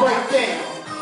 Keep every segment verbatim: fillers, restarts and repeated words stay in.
breakdown.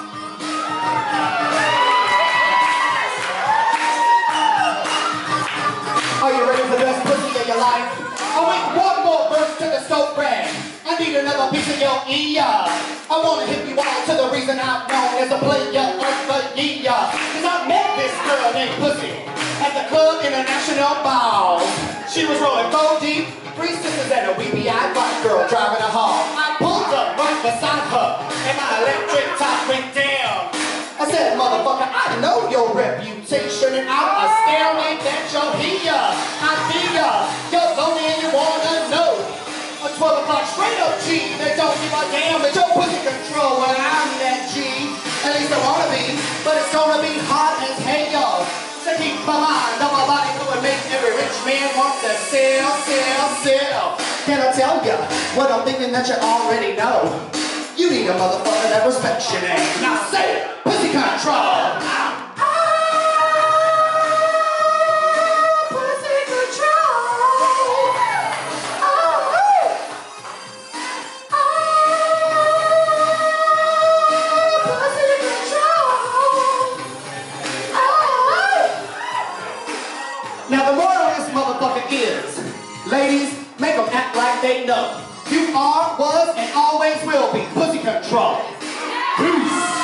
Are you ready for the best pussy of your life? I'll make one more verse to the soap brand. I need another piece of your ear. I wanna hit you all to the reason I'm known as a player of the year. Cause I met this girl named Pussy at the Club International Ball. She was rolling four deep, three sisters and a weepy-eyed white girl driving a hall. I pulled up right beside her and my electric top went down. I said, motherfucker, I know your reputation and I'm astounded that you're here. I feel you're lonely and you wanna know. A twelve o'clock straight up G, they don't give a damn that your pussy control. Well, I'm that G, at least I wanna be, but it's gonna be hot as hell. So keep my mind on my body, so it makes every rich man want to sell, sell, sell. Can I tell ya what I'm thinking that you already know? You need a motherfucker that respects your name. Now say it, pussy control. Now the moral of this motherfucker is, ladies, make them act like they know. You are, was, and always will be pussy control. Peace.